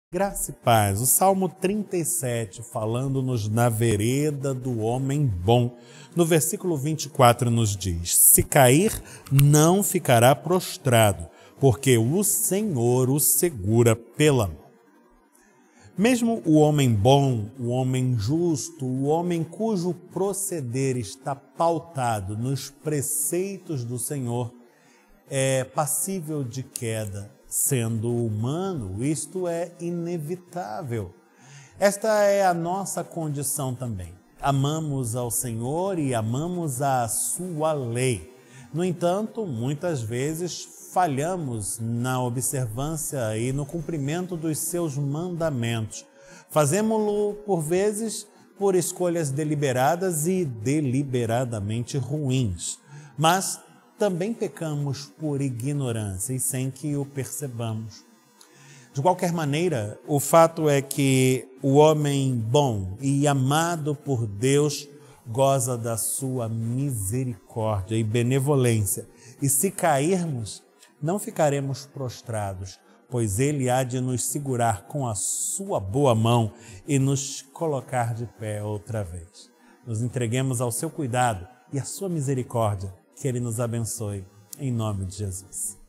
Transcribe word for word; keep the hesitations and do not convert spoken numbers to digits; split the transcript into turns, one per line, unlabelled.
Graça e paz. O Salmo trinta e sete, falando-nos na vereda do homem bom. No versículo vinte e quatro nos diz: se cair, não ficará prostrado, porque o Senhor o segura pela mão. Mesmo o homem bom, o homem justo, o homem cujo proceder está pautado nos preceitos do Senhor, é passível de queda. Sendo humano, isto é inevitável. Esta é a nossa condição também. Amamos ao Senhor e amamos a sua lei. No entanto, muitas vezes falhamos na observância e no cumprimento dos seus mandamentos. Fazemo-lo, por vezes, por escolhas deliberadas e deliberadamente ruins. Mas também pecamos por ignorância e sem que o percebamos. De qualquer maneira, o fato é que o homem bom e amado por Deus goza da sua misericórdia e benevolência. E se cairmos, não ficaremos prostrados, pois Ele há de nos segurar com a sua boa mão e nos colocar de pé outra vez. Nos entreguemos ao seu cuidado e à sua misericórdia. Que Ele nos abençoe, em nome de Jesus.